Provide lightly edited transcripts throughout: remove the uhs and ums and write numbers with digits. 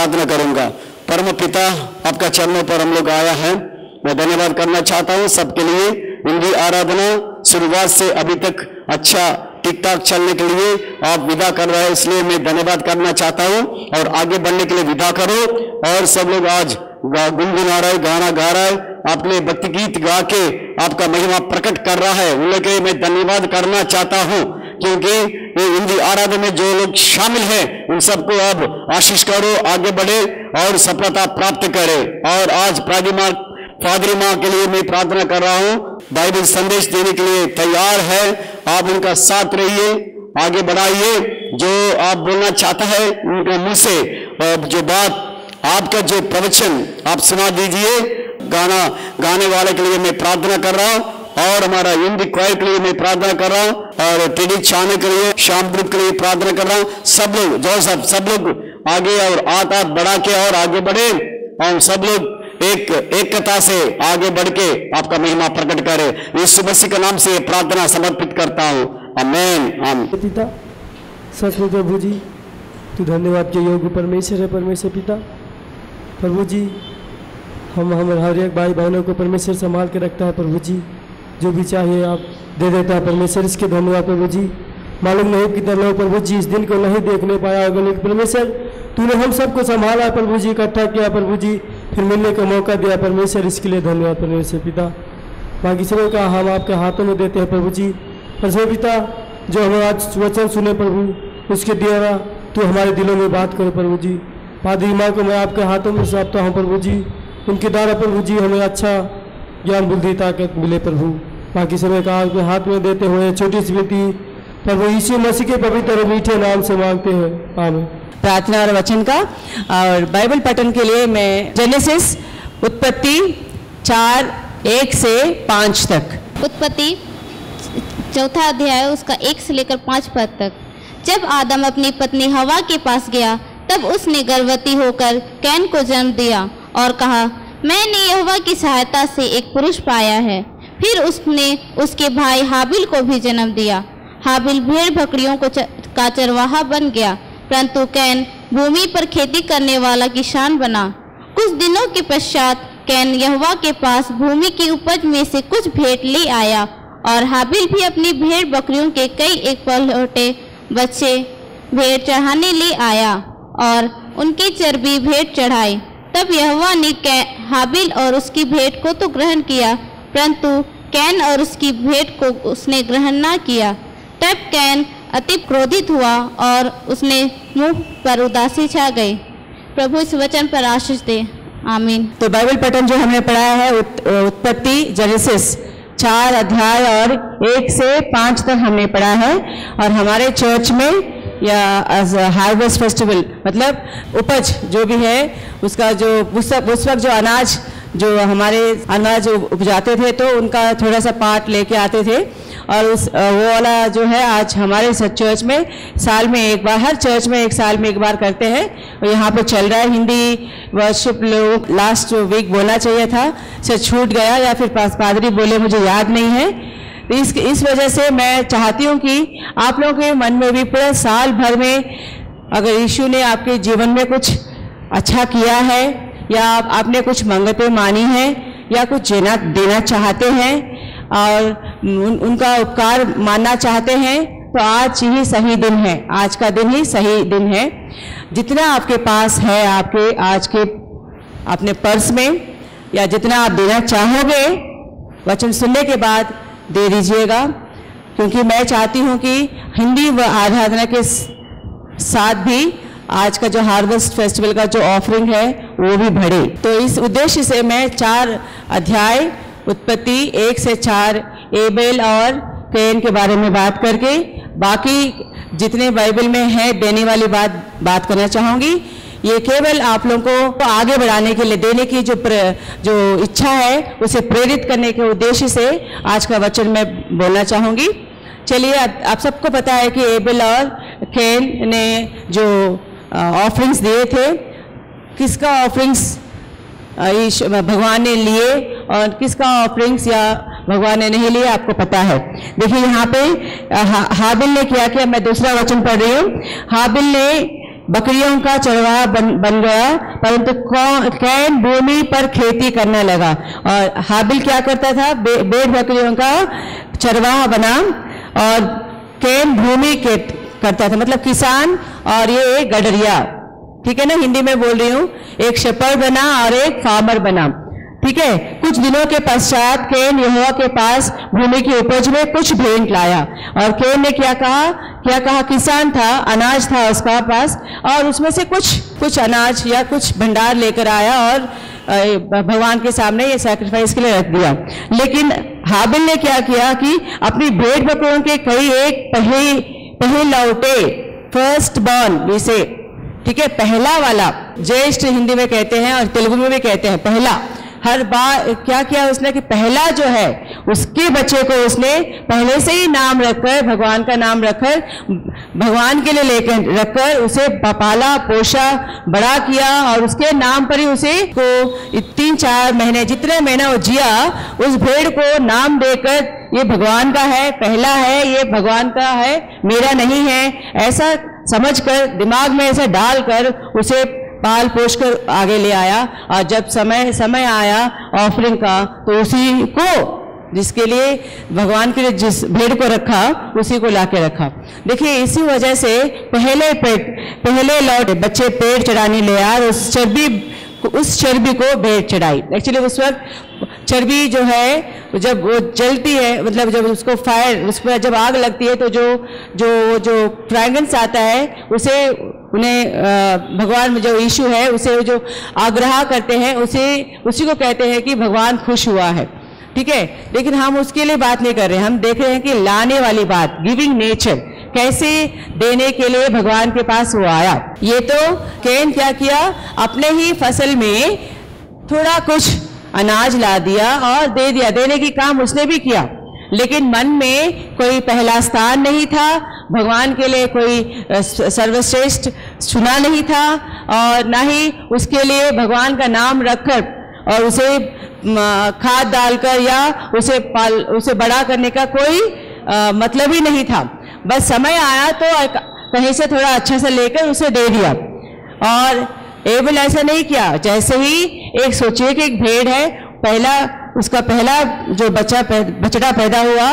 प्रार्थना करूंगा। परम पिता, आपका चरणों पर हम लोग आया है, मैं धन्यवाद करना चाहता हूं सबके लिए। इनकी आराधना शुरुआत से अभी तक अच्छा ठीक ठाक चलने के लिए आप विदा कर रहे हैं, इसलिए मैं धन्यवाद करना चाहता हूं और आगे बढ़ने के लिए विदा करो। और सब लोग आज गुनगुना रहे, गाना गा रहा है, आपने भक्ति गीत गा के आपका महिमा प्रकट कर रहा है, उन लोग मैं धन्यवाद करना चाहता हूं, क्योंकि ये हिंदी आराधना में जो लोग शामिल हैं उन सबको अब आशीष करो, आगे बढ़े और सफलता प्राप्त करे। और आज फादरी माँ के लिए मैं प्रार्थना कर रहा हूँ, बाइबल संदेश देने के लिए तैयार है, आप उनका साथ रहिए, आगे बढ़ाइए, जो आप बोलना चाहता है उनके मुंह से जो बात आपका जो प्रवचन आप सुना दीजिए। गाना गाने वाले के लिए मैं प्रार्थना कर रहा हूँ और हमारा हिंदी क्वायर के लिए मैं प्रार्थना कर रहा हूँ और टेडी छाने के लिए, शाम ग्रुप के लिए प्रार्थना कर रहा हूँ। सब लोग जो सब लोग आगे और हाथ बढ़ा के और आगे बढ़े और सब लोग एकता से आगे बढ़ के आपका महिमा प्रकट करे। यीशु मसीह के नाम से प्रार्थना समर्पित करता हूँ, आमीन। आमीन। पिता सच में प्रभु जी तू धन्यवाद के योग्य परमेश्वर है। परमेश्वर पिता प्रभु जी हम हर एक भाई बहनों को परमेश्वर संभाल के रखता है। प्रभु जी जो भी चाहिए आप दे देता है परमेश्वर, इसके धन्यवाद प्रभु जी। मालूम नहीं कितने लोग प्रभु जी इस दिन को नहीं देखने पाया होगा, लेकिन परमेश्वर तूने हम सबको संभाला प्रभु जी, इकट्ठा किया प्रभु जी, फिर मिलने का मौका दिया परमेश्वर, इसके लिए धन्यवाद परमेश्वर पिता। बाकी सबों का हम आपके हाथों में देते हैं प्रभु जी। परमेश्वर पिता जो हमें आज वचन सुने प्रभु, उसके द्वारा तू हमारे दिलों में बात करो प्रभु जी। पादरी माँ को मैं आपके हाथों में सौंपता हूँ प्रभु जी, उनके द्वारा प्रभु जी हमें अच्छा ज्ञान बुद्धि ताकत मिले प्रभु। बाकी समय का आपके हाथ में देते हुए छोटी सी विनती प्रभु यीशु मसीह के पवित्र और मीठे नाम से मांगते हैं, आमीन। प्रार्थना और वचन का और बाइबल पठन के लिए मैं जेनेसिस उत्पत्ति 4:1 से 5 तक। उत्पत्ति 4 अध्याय उसका 1 से लेकर 5 पद तक। जब आदम अपनी पत्नी हवा के पास गया तब उसने गर्भवती होकर कैन को जन्म दिया और कहा, मैंने यहोवा की सहायता से एक पुरुष पाया है। फिर उसने उसके भाई हाबिल को भी जन्म दिया। हाबिल भेड़ बकरियों का चरवाहा बन गया, परंतु कैन भूमि पर खेती करने वाला किसान बना। कुछ दिनों के पश्चात कैन यहोवा के पास भूमि की उपज में से कुछ भेंट ले आया और हाबिल भी अपनी भेड़ बकरियों के कई एक पलौटे बच्चे भेड़ चढ़ाने ले आया और उनकी चर्बी भेंट चढ़ाई। तब यहोवा ने हाबिल और उसकी भेंट को तो ग्रहण किया, परंतु कैन और उसकी भेंट को उसने ग्रहण न किया। तब कैन अति क्रोधित हुआ और उसने मुंह पर उदासी छा गई। प्रभु इस वचन पर आशीष दे, आमीन। तो बाइबल पठन जो हमने पढ़ा है उत्पत्ति जेनेसिस 4 अध्याय और 1 से 5 तक हमने पढ़ा है। और हमारे चर्च में या हार्वेस्ट फेस्टिवल मतलब उपज जो भी है उसका जो उस वक्त जो अनाज जो हमारे अनाज उपजाते थे तो उनका थोड़ा सा पार्ट लेके आते थे और वो वाला जो है आज हमारे चर्च में साल में एक बार, हर चर्च में एक साल में एक बार करते हैं। और यहाँ पे चल रहा है हिंदी वर्शिप लोग, लास्ट वीक बोलना चाहिए था, से छूट गया या फिर पादरी बोले, मुझे याद नहीं है। तो इस वजह से मैं चाहती हूँ कि आप लोगों के मन में भी पूरे साल भर में अगर यीशु ने आपके जीवन में कुछ अच्छा किया है या आपने कुछ मंगतें मानी हैं या कुछ देना चाहते हैं और उनका उपकार मानना चाहते हैं तो आज ही सही दिन है, आज का दिन ही सही दिन है। जितना आपके पास है आपके आज के अपने पर्स में या जितना आप देना चाहोगे वचन सुनने के बाद दे दीजिएगा, क्योंकि मैं चाहती हूँ कि हिंदी व आराधना के साथ भी आज का जो हार्वेस्ट फेस्टिवल का जो ऑफरिंग है वो भी बढ़े। तो इस उद्देश्य से मैं 4 अध्याय उत्पत्ति 1 से 4 एबेल और कैन के बारे में बात करके बाकी जितने बाइबल में है देने वाली बात करना चाहूँगी। ये केवल आप लोगों को आगे बढ़ाने के लिए देने की जो इच्छा है उसे प्रेरित करने के उद्देश्य से आज का वचन मैं बोलना चाहूँगी। चलिए, आप सबको पता है कि एबेल और कैन ने जो ऑफरिंग्स दिए थे, किसका ऑफरिंग्स भगवान ने लिए और किसका ऑफरिंग्स या भगवान ने नहीं लिए, आपको पता है। देखिए यहाँ पे हाबिल ने क्या किया, मैं दूसरा वचन पढ़ रही हूँ। हाबिल ने बकरियों का चरवाहा बन गया, परंतु कैन भूमि पर खेती करने लगा। और हाबिल क्या करता था? भेड़ बकरियों का चरवाहा बना, और कैन भूमि के करता था, मतलब किसान, और ये एक गडरिया, ठीक है ना, हिंदी में बोल रही हूँ। एक शेपर्ड बना और एक फार्मर बना, ठीक है। कुछ दिनों के पश्चात कैन यहोवा के पास भूमि की उपज में कुछ भेंट लाया। और कैन ने क्या कहा? किसान था, अनाज था उसका पास, और उसमें से कुछ अनाज या कुछ भंडार लेकर आया और भगवान के सामने ये सैक्रिफाइस के लिए रख दिया। लेकिन हाबिल ने क्या किया कि अपनी भेड़ बकरियों के पहले लौटे, फर्स्ट बॉर्न जिसे, ठीक है, पहला वाला, ज्येष्ठ हिंदी में कहते हैं और तेलुगु में भी कहते हैं पहला। हर बार क्या किया उसने कि पहला जो है उसके बच्चे को उसने पहले से ही नाम रखकर, भगवान का नाम रखकर, भगवान के लिए लेकर रखकर उसे पाला पोषा बड़ा किया, और उसके नाम पर ही उसे को 3-4 महीने, जितने महीने वो जिया, उस भेड़ को नाम देकर ये भगवान का है, पहला है, ये भगवान का है, मेरा नहीं है, ऐसा समझकर दिमाग में ऐसा डालकर उसे पाल पोष कर आगे ले आया। और जब समय आया ऑफरिंग का, तो उसी को, जिसके लिए भगवान के लिए जिस भेड़ को रखा, उसी को लाके रखा। देखिए, इसी वजह से पहले लौट बच्चे पेड़ चढ़ाने ले आए, उस चर्बी को भेड़ चढ़ाई। एक्चुअली उस वक्त चर्बी जो है जब वो जलती है, मतलब जब उसको फायर, उस पर जब आग लगती है, तो जो फ्रैग्रेंस आता है उसे उन्हें भगवान में जो इशू है उसे जो आग्रह करते हैं, उसी को कहते हैं कि भगवान खुश हुआ है, ठीक है। लेकिन हम उसके लिए बात नहीं कर रहे, हम देख रहे हैं कि लाने वाली बात, गिविंग नेचर, कैसे देने के लिए भगवान के पास वो आया। ये तो कैन क्या किया? अपने ही फसल में थोड़ा कुछ अनाज ला दिया और दे दिया, देने की काम उसने भी किया, लेकिन मन में कोई पहला स्थान नहीं था, भगवान के लिए कोई सर्वश्रेष्ठ चुना नहीं था, और ना ही उसके लिए भगवान का नाम रखकर और उसे खाद डालकर या उसे बड़ा करने का कोई मतलब ही नहीं था। बस समय आया तो कहीं से थोड़ा अच्छा से लेकर उसे दे दिया। और एबल ऐसा नहीं किया। जैसे ही एक सोचिए कि एक भेड़ है, उसका पहला जो बछड़ा पैदा हुआ,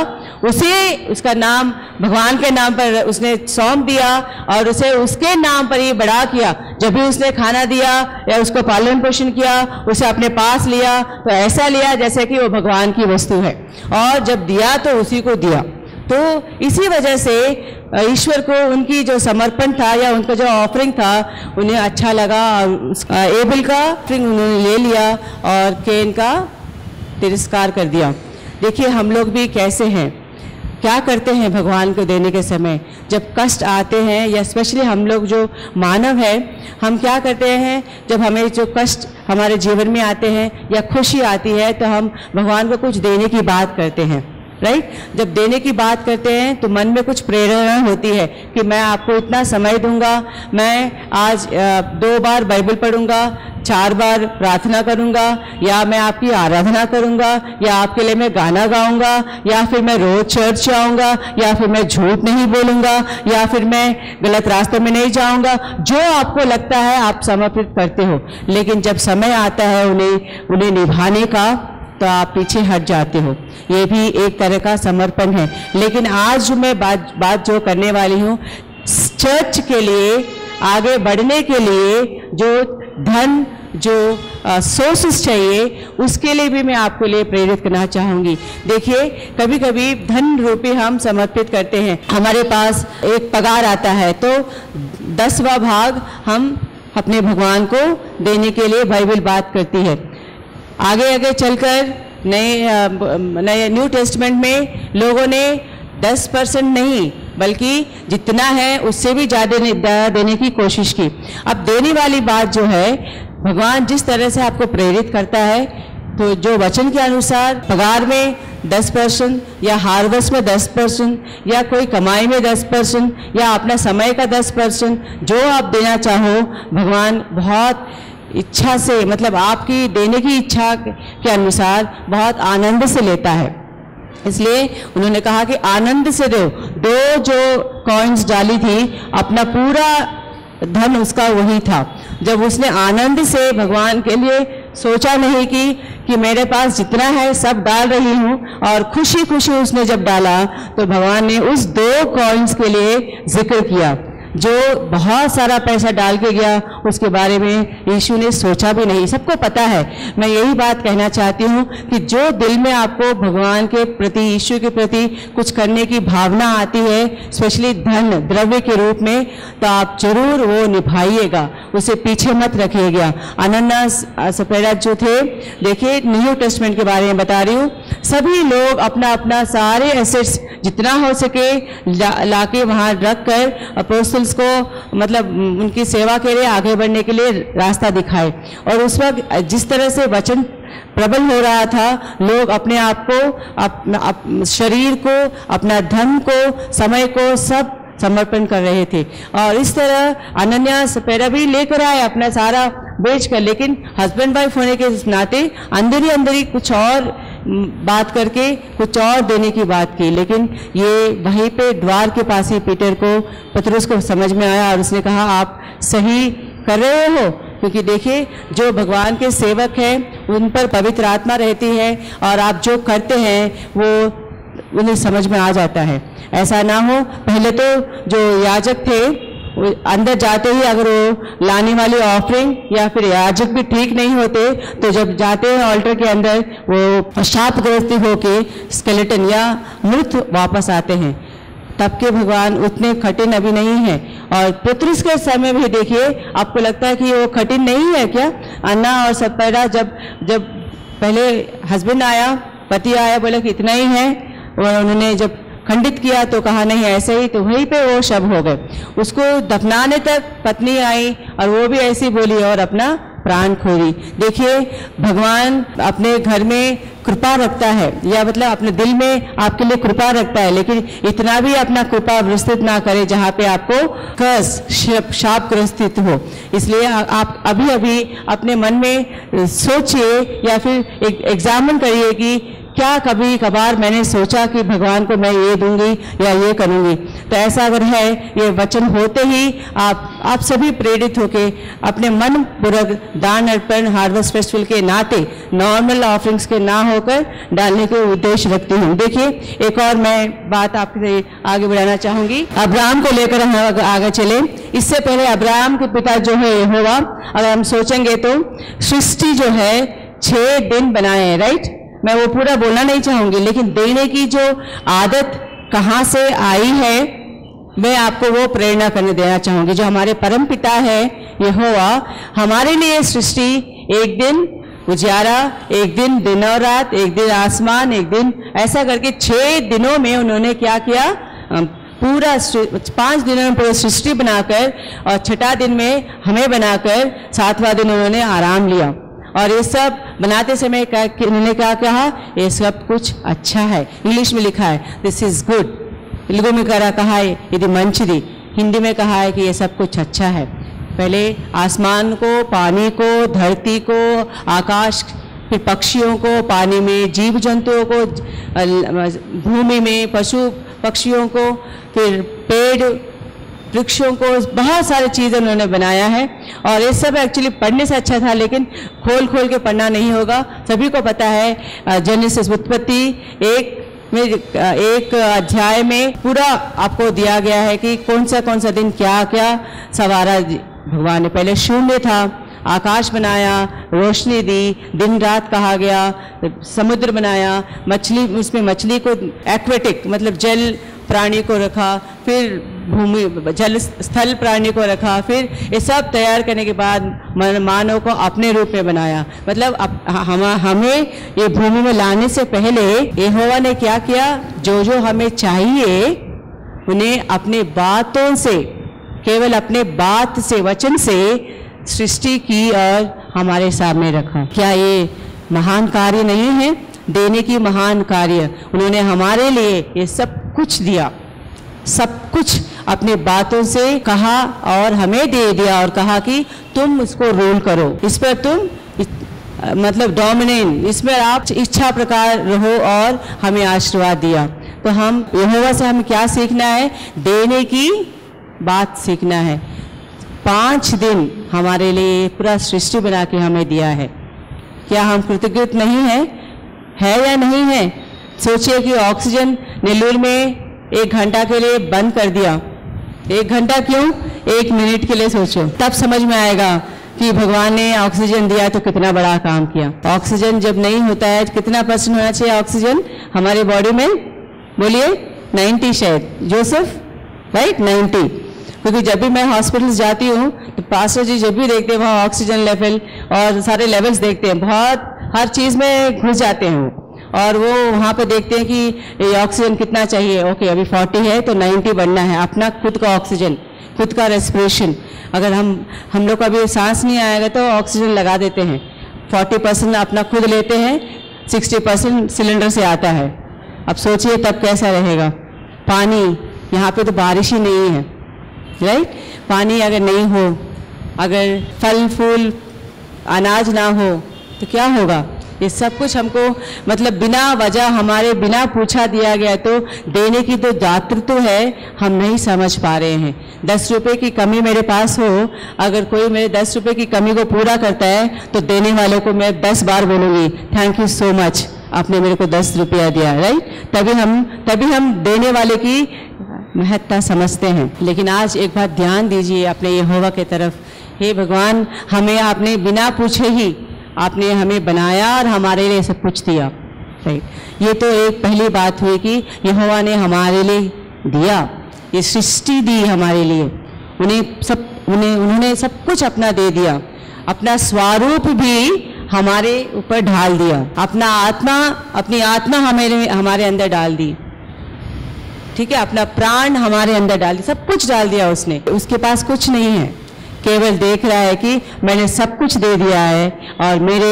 उसका नाम भगवान के नाम पर उसने सौंप दिया और उसे उसके नाम पर ही बड़ा किया। जब भी उसने खाना दिया या उसको पालन पोषण किया, उसे अपने पास लिया तो ऐसा लिया जैसे कि वो भगवान की वस्तु है, और जब दिया तो उसी को दिया। तो इसी वजह से ईश्वर को उनकी जो समर्पण था या उनका जो ऑफरिंग था उन्हें अच्छा लगा, और एबल का ऑफरिंग उन्होंने ले लिया और कैन का तिरस्कार कर दिया। देखिए हम लोग भी कैसे हैं, क्या करते हैं भगवान को देने के समय, जब कष्ट आते हैं, या स्पेशली हम लोग जो मानव है, हम क्या करते हैं जब हमें जो कष्ट हमारे जीवन में आते हैं या खुशी आती है, तो हम भगवान को कुछ देने की बात करते हैं, राइट। जब देने की बात करते हैं तो मन में कुछ प्रेरणा होती है कि मैं आपको इतना समय दूंगा, मैं आज 2 बार बाइबल पढ़ूंगा, 4 बार प्रार्थना करूंगा, या मैं आपकी आराधना करूंगा, या आपके लिए मैं गाना गाऊंगा, या फिर मैं रोज चर्च आऊंगा, या फिर मैं झूठ नहीं बोलूंगा, या फिर मैं गलत रास्ते में नहीं जाऊंगा। जो आपको लगता है आप समर्पित करते हो, लेकिन जब समय आता है उन्हें निभाने का, तो आप पीछे हट जाते हो। ये भी एक तरह का समर्पण है। लेकिन आज जो मैं बात जो करने वाली हूँ, चर्च के लिए आगे बढ़ने के लिए जो धन, जो सोर्सेस चाहिए, उसके लिए भी मैं आपको लिए प्रेरित करना चाहूँगी। देखिए कभी कभी धन रूपी हम समर्पित करते हैं, हमारे पास एक पगार आता है तो 10वां भाग हम अपने भगवान को देने के लिए बाइबल बात करती है। आगे चलकर नए न्यू टेस्टमेंट में लोगों ने 10% नहीं बल्कि जितना है उससे भी ज़्यादा देने की कोशिश की। अब देने वाली बात जो है, भगवान जिस तरह से आपको प्रेरित करता है, तो जो वचन के अनुसार पगार में 10% या हार्वेस्ट में 10% या कोई कमाई में 10% या अपना समय का 10%, जो आप देना चाहो, भगवान बहुत इच्छा से, मतलब आपकी देने की इच्छा के अनुसार बहुत आनंद से लेता है। इसलिए उन्होंने कहा कि आनंद से दो। 2 जो कॉइन्स डाली थी, अपना पूरा धन उसका वही था। जब उसने आनंद से भगवान के लिए सोचा नहीं कि मेरे पास जितना है सब डाल रही हूँ, और खुशी खुशी उसने जब डाला तो भगवान ने उस 2 कॉइन्स के लिए जिक्र किया। जो बहुत सारा पैसा डाल के गया उसके बारे में यीशु ने सोचा भी नहीं। सबको पता है। मैं यही बात कहना चाहती हूँ कि जो दिल में आपको भगवान के प्रति, यीशु के प्रति कुछ करने की भावना आती है, स्पेशली धन द्रव्य के रूप में, तो आप जरूर वो निभाइएगा, उसे पीछे मत रखिएगा। अनन्नास सपेरा जो थे, देखिए न्यू टेस्टमेंट के बारे में बता रही हूँ, सभी लोग अपना अपना सारे एसेट्स जितना हो सके लाके वहाँ रख कर अपोस्टल्स को, मतलब उनकी सेवा के लिए, आगे बढ़ने के लिए रास्ता दिखाए। और उस वक्त जिस तरह से वचन प्रबल हो रहा था, लोग अपने आप को, शरीर को, अपना धन को, समय को सब समर्पण कर रहे थे। और इस तरह अनन्या सपेरा भी लेकर आए अपना सारा बेच कर, लेकिन हस्बैंड वाइफ होने के नाते अंदर ही कुछ और बात करके कुछ और देने की बात की। लेकिन ये वहीं पे द्वार के पास ही पतरस को समझ में आया और उसने कहा, आप सही कर रहे हो, क्योंकि देखिए जो भगवान के सेवक हैं उन पर पवित्र आत्मा रहती है, और आप जो करते हैं वो उन्हें समझ में आ जाता है। ऐसा ना हो, पहले तो जो याजक थे अंदर जाते ही अगर वो लाने वाली ऑफरिंग या फिर याजक भी ठीक नहीं होते, तो जब जाते हैं ऑल्टर के अंदर वो शापग्रस्त होके स्केलेटन या मृत वापस आते हैं। तब के भगवान उतने कठिन अभी नहीं है। और पतरस के समय भी देखिए, आपको लगता है कि वो कठिन नहीं है क्या? अन्ना और सपेरा जब पहले हस्बैंड आया, पति आया, बोला कि इतना ही है, और उन्होंने जब खंडित किया तो कहा नहीं ऐसे ही, तो वहीं पे वो शब हो गए। उसको दफनाने तक पत्नी आई और वो भी ऐसी बोली और अपना प्राण खो दी। देखिए भगवान अपने घर में कृपा रखता है, या मतलब अपने दिल में आपके लिए कृपा रखता है, लेकिन इतना भी अपना कृपा विस्तृत ना करे जहाँ पे आपको कर्स, शाप ग्रस्तित हो। इसलिए आप अभी अपने मन में सोचिए या फिर एग्जामिन करिए कि क्या कभी कभार मैंने सोचा कि भगवान को मैं ये दूंगी या ये करूंगी। तो ऐसा अगर है, ये वचन होते ही आप सभी प्रेरित होके अपने मन पूर्वक दान अर्पण हार्वेस्ट फेस्टिवल के नाते, नॉर्मल ऑफरिंग्स के ना होकर डालने के उद्देश्य रखती हूँ। देखिए एक और मैं बात आपसे आगे बढ़ाना चाहूंगी। अब्राहम को लेकर हम आगे चले। इससे पहले अब्राहम के पिता जो है यहोवा, अगर हम सोचेंगे तो सृष्टि जो है 6 दिन बनाए हैं, राइट? मैं वो पूरा बोलना नहीं चाहूंगी, लेकिन देने की जो आदत कहाँ से आई है, मैं आपको वो प्रेरणा करने देना चाहूंगी। जो हमारे परम पिता है यहोवा, हमारे लिए सृष्टि एक दिन उजियारा, एक दिन दिन और रात, एक दिन आसमान, एक दिन, ऐसा करके 6 दिनों में उन्होंने क्या किया? पूरा 5 दिनों में पूरी सृष्टि बनाकर, और 6ठा दिन में हमें बनाकर 7वां दिन उन्होंने आराम लिया। और ये सब बनाते समय उन्होंने क्या कहा? ये सब कुछ अच्छा है। इंग्लिश में लिखा है दिस इज गुड, तेलुगु में कहा है यदि मंचरी, हिंदी में कहा है कि ये सब कुछ अच्छा है। पहले आसमान को, पानी को, धरती को, आकाश, फिर पक्षियों को, पानी में जीव जंतुओं को, भूमि में पशु पक्षियों को, फिर पेड़ वृक्षों को, बहुत सारी चीज़ें उन्होंने बनाया है। और ये सब एक्चुअली पढ़ने से अच्छा था, लेकिन खोल के पढ़ना नहीं होगा। सभी को पता है जेनेसिस उत्पत्ति एक अध्याय में पूरा आपको दिया गया है कि कौन सा दिन क्या क्या सवारा भगवान ने। पहले शून्य था, आकाश बनाया, रोशनी दी, दिन रात कहा गया, समुद्र बनाया, मछली, उसमें मछली को एक्वेटिक मतलब जल प्राणी को रखा, फिर भूमि जल स्थल प्राणी को रखा, फिर ये सब तैयार करने के बाद मानव को अपने रूप में बनाया। मतलब हमें ये भूमि में लाने से पहले यहोवा ने क्या किया? जो हमें चाहिए उन्हें अपने बातों से, केवल अपने बात से, वचन से सृष्टि की और हमारे सामने रखा। क्या ये महान कार्य नहीं है? देने की महान कार्य। उन्होंने हमारे लिए ये सब कुछ दिया, सब कुछ अपने बातों से कहा और हमें दे दिया, और कहा कि तुम इसको रूल करो, इस पर तुम मतलब डोमिनेट, इसमें आप इच्छा प्रकार रहो, और हमें आशीर्वाद दिया। तो हम यहोवा से हमें क्या सीखना है? देने की बात सीखना है। 5 दिन हमारे लिए पूरा सृष्टि बना के हमें दिया है। क्या हम कृतज्ञ नहीं है या नहीं है? सोचिए कि ऑक्सीजन नेल्लूर में 1 घंटा के लिए बंद कर दिया। 1 घंटा क्यों? 1 मिनट के लिए सोचो, तब समझ में आएगा कि भगवान ने ऑक्सीजन दिया तो कितना बड़ा काम किया। ऑक्सीजन जब नहीं होता है, कितना % होना चाहिए ऑक्सीजन हमारे बॉडी में? बोलिए 90 शायद, जोसेफ, राइट 90। क्योंकि जब भी मैं हॉस्पिटल्स जाती हूँ तो पास्टर जी जब भी देखते हैं वहाँ ऑक्सीजन लेवल और सारे लेवल्स देखते हैं, बहुत हर चीज़ में घुस जाते हैं वो, और वो वहाँ पे देखते हैं कि ये ऑक्सीजन कितना चाहिए। ओके, अभी 40 है तो 90 बढ़ना है। अपना खुद का ऑक्सीजन, खुद का रेस्पिरेशन, अगर हम लोग का भी सांस नहीं आएगा तो ऑक्सीजन लगा देते हैं। 40% अपना खुद लेते हैं, 60% सिलेंडर से आता है। अब सोचिए तब कैसा रहेगा। पानी, यहाँ पे तो बारिश ही नहीं है, राइट? पानी अगर नहीं हो, अगर फल फूल अनाज ना हो तो क्या होगा? ये सब कुछ हमको मतलब बिना वजह हमारे बिना पूछा दिया गया, तो देने की तो दातृत्व है, हम नहीं समझ पा रहे हैं। 10 रुपये की कमी मेरे पास हो, अगर कोई मेरे 10 रुपये की कमी को पूरा करता है तो देने वालों को मैं 10 बार बोलूँगी थैंक यू सो मच, आपने मेरे को 10 रुपया दिया, राइट? तभी हम देने वाले की महत्ता समझते हैं। लेकिन आज एक बात ध्यान दीजिए अपने यहोवा के तरफ। हे भगवान, हमें आपने बिना पूछे ही आपने हमें बनाया और हमारे लिए सब कुछ दिया, राइट? ये तो एक पहली बात हुई कि यहोवा ने हमारे लिए दिया, ये सृष्टि दी हमारे लिए, उन्होंने सब कुछ अपना दे दिया, अपना स्वरूप भी हमारे ऊपर ढाल दिया, अपनी आत्मा हमारे अंदर डाल दी, ठीक है? अपना प्राण हमारे अंदर डाल दिया, सब कुछ डाल दिया उसने। उसके पास कुछ नहीं है, केवल देख रहा है कि मैंने सब कुछ दे दिया है और मेरे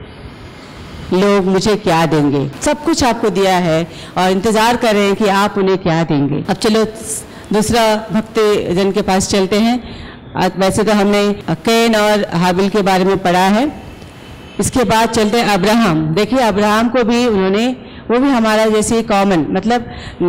लोग मुझे क्या देंगे। सब कुछ आपको दिया है और इंतजार कर रहे हैं कि आप उन्हें क्या देंगे। अब चलो दूसरा भक्त जन के पास चलते हैं। वैसे तो हमने कैन और हाबिल के बारे में पढ़ा है, इसके बाद चलते हैं अब्राहम। देखिए अब्राहम को भी वो भी हमारा जैसे कॉमन मतलब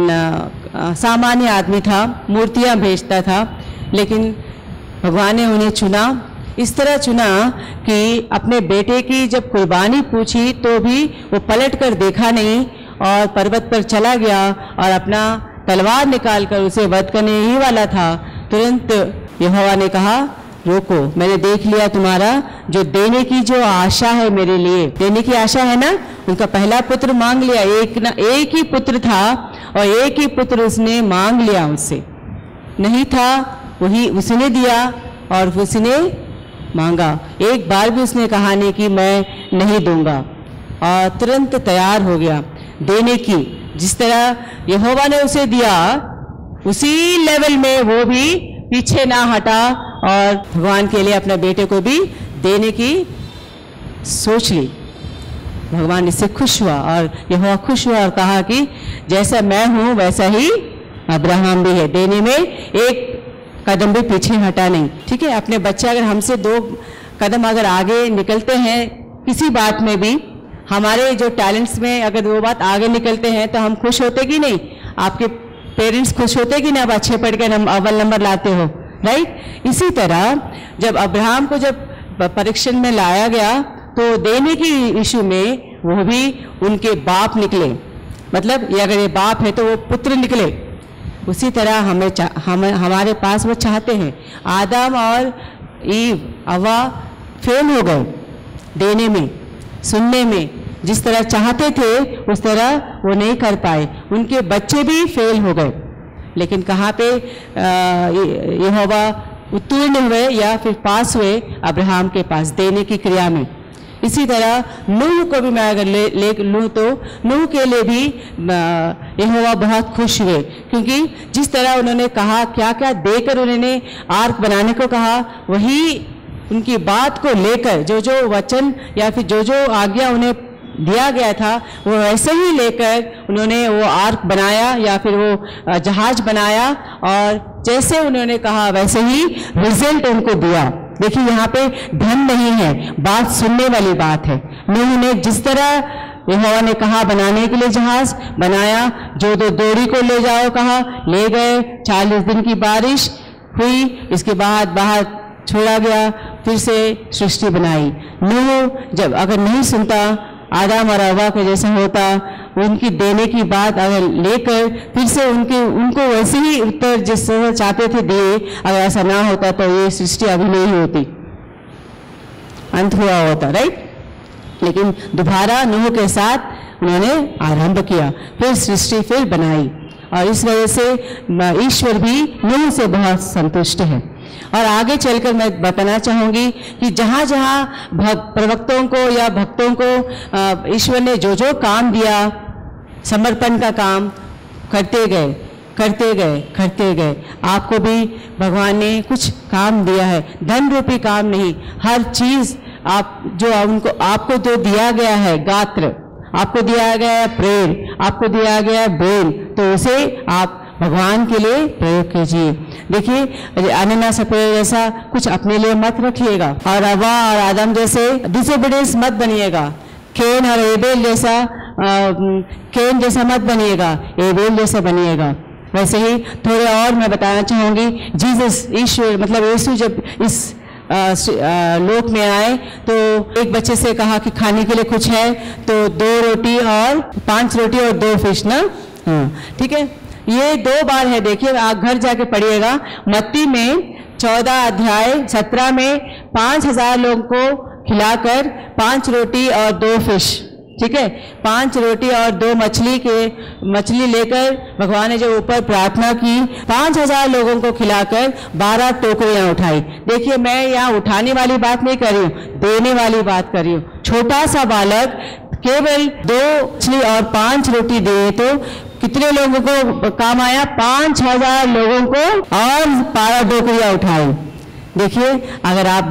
सामान्य आदमी था, मूर्तियां बेचता था, लेकिन भगवान ने उन्हें चुना, इस तरह चुना कि अपने बेटे की जब कुर्बानी पूछी तो भी वो पलट कर देखा नहीं और पर्वत पर चला गया और अपना तलवार निकालकर उसे वध करने ही वाला था। तुरंत यहोवा ने कहा रोको, मैंने देख लिया तुम्हारा जो देने की जो आशा है, मेरे लिए देने की आशा है ना। उनका पहला पुत्र मांग लिया, एक ही पुत्र था और एक ही पुत्र उसने मांग लिया, उससे नहीं था वही उसने दिया और उसने मांगा। एक बार भी उसने कहा नहीं कि मैं नहीं दूंगा, और तुरंत तैयार हो गया देने की। जिस तरह यहोवा ने उसे दिया उसी लेवल में वो भी पीछे ना हटा और भगवान के लिए अपने बेटे को भी देने की सोच ली। भगवान इससे खुश हुआ और यहोवा खुश हुआ और कहा कि जैसा मैं हूं वैसा ही अब्राहम भी है, देने में एक कदम भी पीछे हटा नहीं। ठीक है, अपने बच्चे अगर हमसे 2 कदम अगर आगे निकलते हैं किसी बात में भी, हमारे जो टैलेंट्स में अगर 2 बात आगे निकलते हैं तो हम खुश होते कि नहीं? आपके पेरेंट्स खुश होते कि नहीं? आप अच्छे पढ़ के अव्वल नंबर लाते हो, राइट? इसी तरह जब अब्राहम को जब परीक्षण में लाया गया तो देने की इशू में वो भी उनके बाप निकले, मतलब ये अगर ये बाप है तो वो पुत्र निकले। उसी तरह हमारे पास वो चाहते हैं। आदम और ईव हव्वा फेल हो गए देने में, सुनने में, जिस तरह चाहते थे उस तरह वो नहीं कर पाए, उनके बच्चे भी फेल हो गए। लेकिन कहाँ पे यहोवा उत्तीर्ण हुए या फिर पास हुए? अब्राहम के पास, देने की क्रिया में। इसी तरह नूह को भी मैं अगर ले लूँ तो नूह के लिए भी यहोवा बहुत खुश हुए, क्योंकि जिस तरह उन्होंने कहा, क्या क्या देकर उन्होंने आर्क बनाने को कहा, वही उनकी बात को लेकर जो जो वचन या फिर जो जो आज्ञा उन्हें दिया गया था वो वैसे ही लेकर उन्होंने वो आर्क बनाया या फिर वो जहाज बनाया, और जैसे उन्होंने कहा वैसे ही रिजल्ट उनको दिया। देखिए यहाँ पे धन नहीं है, बात सुनने वाली बात है। नूह ने जिस तरह यहोवा ने कहा बनाने के लिए जहाज बनाया, जो दोरी को ले जाओ कहा ले गए, 40 दिन की बारिश हुई, इसके बाद बाहर छोड़ा गया, फिर से सृष्टि बनाई। नूह जब अगर नहीं सुनता, आदम और हव्वा के जैसा होता, उनकी देने की बात अगर लेकर फिर से उनको वैसे ही उत्तर जिस चाहते थे दिए, अगर ऐसा ना होता तो ये सृष्टि अभी नहीं होती, अंत हुआ होता, राइट। लेकिन दोबारा नूह के साथ उन्होंने आरंभ किया, फिर सृष्टि फिर बनाई, और इस वजह से ईश्वर भी नूह से बहुत संतुष्ट है। और आगे चलकर मैं बताना चाहूँगी कि जहाँ जहाँ प्रवक्तों को या भक्तों को ईश्वर ने जो जो काम दिया, समर्पण का काम करते गए। आपको भी भगवान ने कुछ काम दिया है, धन रूपी काम नहीं, हर चीज़ आपको जो दिया गया है, गात्र आपको दिया गया है, प्रेर आपको दिया गया है, बोल, तो उसे आप भगवान के लिए प्रयोग कीजिए। देखिए अनन्या सपेरा जैसा कुछ अपने लिए मत रखिएगा, और हव्वा और आदम जैसे डिसोबीडियंस मत बनिएगा, कैन और एबेल जैसा कैन जैसा मत बनिएगा, एबेल जैसा बनिएगा। वैसे ही थोड़े और मैं बताना चाहूँगी, जीसस ईश्वर मतलब यीशु जब इस लोक में आए तो एक बच्चे से कहा कि खाने के लिए कुछ है, तो 2 रोटी और 5 रोटी और 2 फिश ना, हाँ ठीक है। ये 2 बार है, देखिए आप घर जाके पढ़िएगा। मत्ती में 14 अध्याय 17 में 5000 लोगों को खिलाकर 5 रोटी और 2 फिश, ठीक है, 5 रोटी और 2 मछली लेकर भगवान ने जो ऊपर प्रार्थना की, 5000 लोगों को खिलाकर 12 टोकरियां उठाई। देखिए मैं यहाँ उठाने वाली बात नहीं कर रही हूँ, देने वाली बात कर रही हूँ। छोटा सा बालक केवल 2 मछली और 5 रोटी दिए तो कितने लोगों को काम आया? 5000 लोगों को, और 12 टोकरियां उठाई। देखिए अगर आप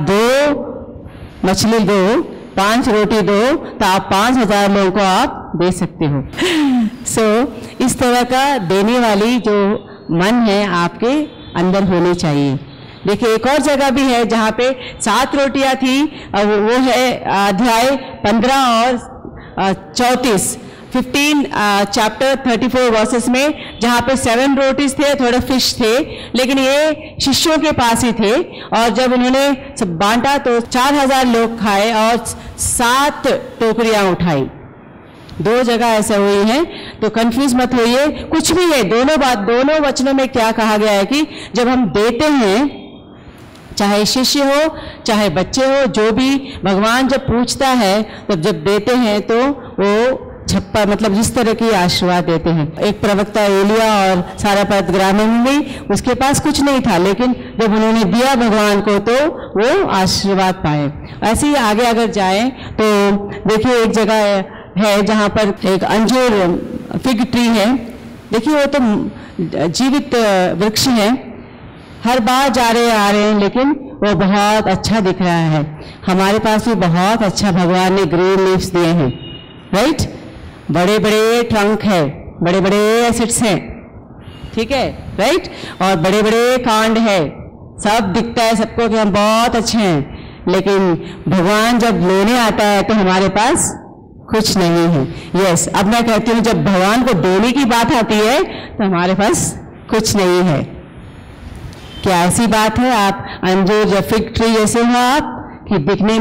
2 मछली दो, 5 रोटी दो, तो आप 5000 लोगों को आप दे सकते हो। इस तरह का देने वाली जो मन है आपके अंदर होनी चाहिए। देखिए एक और जगह भी है जहाँ पे 7 रोटियां थी, वो है अध्याय 15 और 34 चैप्टर 34 वर्सेस में, जहाँ पे 7 रोटीज थे, थोड़े फिश थे, लेकिन ये शिष्यों के पास ही थे, और जब उन्होंने सब बांटा तो 4000 लोग खाए और 7 टोकरियां उठाई। 2 जगह ऐसे हुई हैं, तो कंफ्यूज मत होइए, कुछ भी है, दोनों वचनों में क्या कहा गया है कि जब हम देते हैं, चाहे शिष्य हो चाहे बच्चे हो, जो भी भगवान जब पूछता है तब जब देते हैं तो वो छप्पा मतलब जिस तरह की आशीर्वाद देते हैं। एक प्रवक्ता एलिया और सारापत ग्रामीण में भी उसके पास कुछ नहीं था, लेकिन जब उन्होंने दिया भगवान को तो वो आशीर्वाद पाए। ऐसे ही आगे अगर जाएं तो देखिए एक जगह है जहाँ पर एक अंजीर फिग ट्री है। देखिए वो तो जीवित वृक्ष है, हर बार आ रहे हैं, लेकिन वो बहुत अच्छा दिख रहा है। हमारे पास भी बहुत अच्छा भगवान ने ग्रीन लीव्स दिए हैं, राइट, बड़े बड़े ट्रंक है, बड़े बड़े एसिड्स हैं, ठीक है, राइट, और बड़े बड़े कांड है, सब दिखता है सबको कि हम बहुत अच्छे हैं, लेकिन भगवान जब लेने आता है तो हमारे पास कुछ नहीं है। यस, अब मैं कहती हूँ जब भगवान को देने की बात आती है तो हमारे पास कुछ नहीं है। क्या ऐसी बात है आप अंजीर या फिग ट्री जैसे हो आप, कि दिखने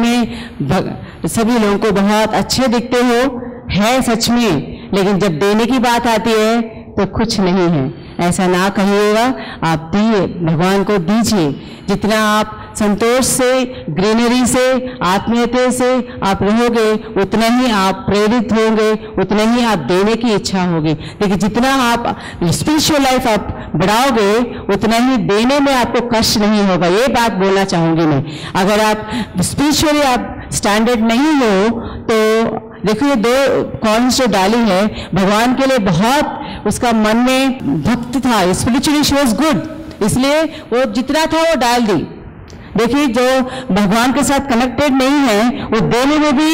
में सभी लोगों को बहुत अच्छे दिखते हो, है सच में, लेकिन जब देने की बात आती है तो कुछ नहीं है। ऐसा ना कहिएगा, आप दिए, भगवान को दीजिए। जितना आप संतोष से, ग्रीनरी से, आत्मीयता से आप रहोगे, उतना ही आप प्रेरित होंगे, उतना ही आप देने की इच्छा होगी। लेकिन जितना आप स्पिरिचुअल लाइफ आप बढ़ाओगे, उतना ही देने में आपको कष्ट नहीं होगा। ये बात बोलना चाहूँगी मैं। अगर आप स्पिरिचुअली आप स्टैंडर्ड नहीं हो तो देखिए 2 कॉर्न्स जो डाली है, भगवान के लिए बहुत उसका मन में भक्त था, स्पिरिचुअली शी वाज गुड, इसलिए वो जितना था वो डाल दी। देखिए जो भगवान के साथ कनेक्टेड नहीं है वो देने में भी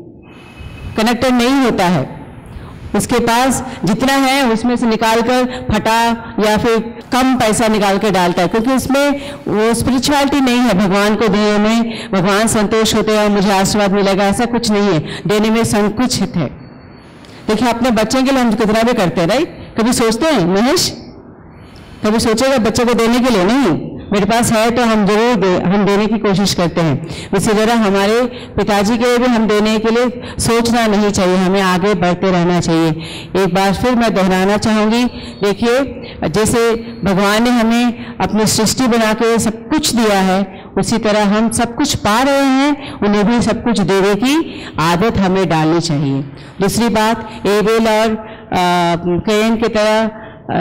कनेक्टेड नहीं होता है। उसके पास जितना है उसमें से निकालकर फटा या फिर कम पैसा निकाल कर डालता है, क्योंकि उसमें वो स्पिरिचुअलिटी नहीं है। भगवान को देने में भगवान संतोष होते हैं, मुझे आशीर्वाद मिलेगा, ऐसा कुछ नहीं है। देने में संकुचित है। देखिए अपने बच्चे के लिए हम कितना भी करते हैं, राइट, कभी सोचते हैं महेश, कभी सोचेगा बच्चे को देने के लिए नहीं, मेरे पास है तो हम जरूर हम देने की कोशिश करते हैं। इसी तरह हमारे पिताजी के लिए भी हम देने के लिए सोचना नहीं चाहिए, हमें आगे बढ़ते रहना चाहिए। एक बार फिर मैं दोहराना चाहूँगी, देखिए जैसे भगवान ने हमें अपनी सृष्टि बना के सब कुछ दिया है, उसी तरह हम सब कुछ पा रहे हैं, उन्हें भी सब कुछ देने की आदत हमें डालनी चाहिए। दूसरी बात, एबेल और कैन की तरह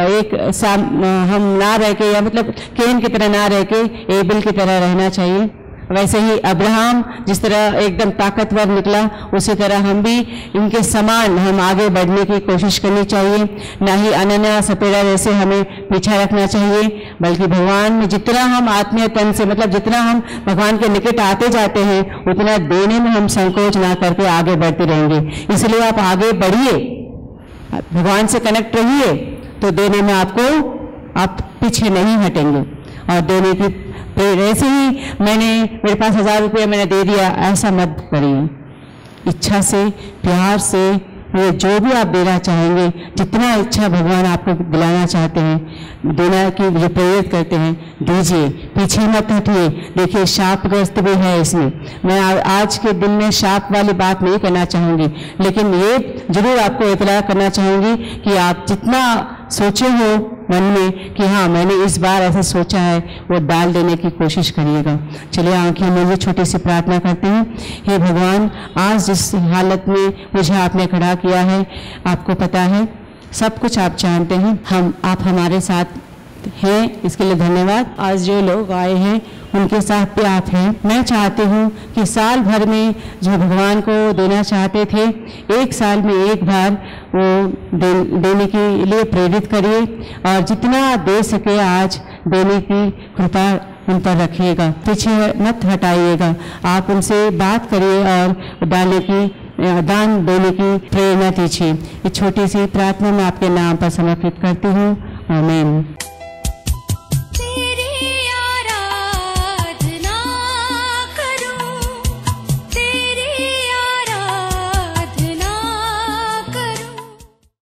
हम ना रह के, या मतलब कैन की तरह ना रह के एबेल की तरह रहना चाहिए। वैसे ही अब्राहम जिस तरह एकदम ताकतवर निकला, उसी तरह हम भी इनके समान हम आगे बढ़ने की कोशिश करनी चाहिए। ना ही अनन्या सपेरा जैसे हमें पीछा रखना चाहिए, बल्कि भगवान में जितना हम आत्मीय तन से, मतलब जितना हम भगवान के निकट आते जाते हैं, उतना देने में हम संकोच ना करके आगे बढ़ते रहेंगे। इसलिए आप आगे बढ़िए, भगवान से कनेक्ट रहिए, तो देने में आप पीछे नहीं हटेंगे। और देने की ऐसे ही मेरे पास 1000 रुपये मैंने दे दिया, ऐसा मत करिए। इच्छा से, प्यार से, वो जो भी आप देना चाहेंगे, जितना इच्छा भगवान आपको दिलाना चाहते हैं, देना की जो प्रेरित करते हैं, दीजिए, पीछे मत हटिए। देखिए शापग्रस्त भी है इसमें, मैं आज के दिन में शाप वाली बात नहीं करना चाहूँगी, लेकिन ये जरूर आपको इतला करना चाहूँगी कि आप जितना सोचे हो मन में कि हाँ मैंने इस बार ऐसा सोचा है, वो डाल देने की कोशिश करिएगा। चलिए आंखें मूंदिए, छोटी सी प्रार्थना करते हैं। हे भगवान, आज जिस हालत में मुझे आपने खड़ा किया है, आपको पता है, सब कुछ आप जानते हैं, आप हमारे साथ हैं, इसके लिए धन्यवाद। आज जो लोग आए हैं उनके साथ भी आप हैं। मैं चाहती हूँ कि साल भर में जो भगवान को देना चाहते थे, एक साल में एक बार वो देने के लिए प्रेरित करिए, और जितना दे सके आज देने की कृपा उन पर रखिएगा, पीछे मत हटाइएगा। आप उनसे बात करिए और दान देने की प्रेरणा दीजिए। ये छोटी सी प्रार्थना मैं आपके नाम पर समर्पित करती हूँ। आमीन।